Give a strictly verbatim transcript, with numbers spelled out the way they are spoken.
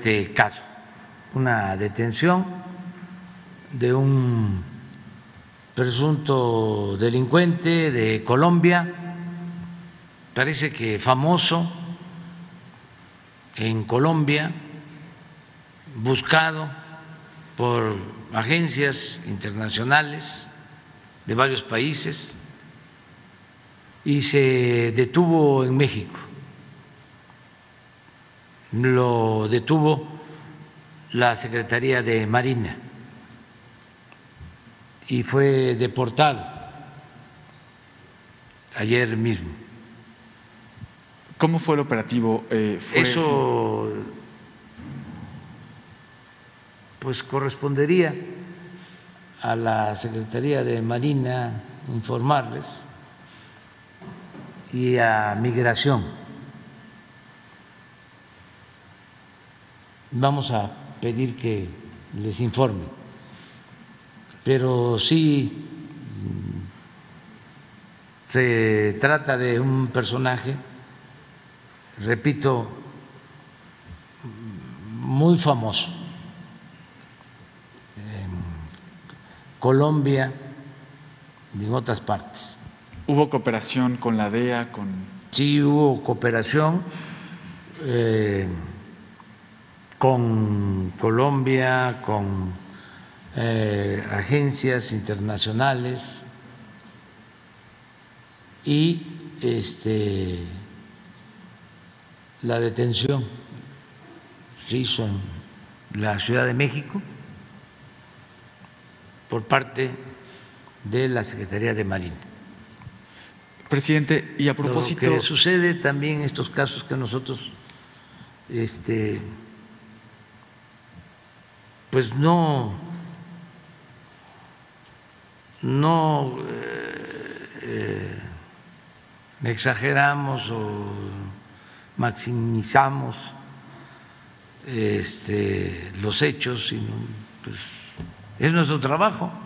este caso, una detención de un presunto delincuente de Colombia, parece que famoso en Colombia, buscado por agencias internacionales de varios países y se detuvo en México. Lo detuvo la Secretaría de Marina y fue deportado ayer mismo. ¿Cómo fue el operativo? Eh, ¿fue Eso así? Pues correspondería a la Secretaría de Marina informarles y a Migración. Vamos a pedir que les informe, pero sí se trata de un personaje, repito, muy famoso en Colombia y en otras partes. ¿Hubo cooperación con la D E A? Con... Sí, hubo cooperación eh, con Colombia, con eh, agencias internacionales y este, la detención se hizo en la Ciudad de México por parte de la Secretaría de Marina. Presidente, y a propósito… Lo que sucede también en estos casos que nosotros este, pues no, no eh, eh, exageramos o maximizamos este, los hechos, sino pues es nuestro trabajo.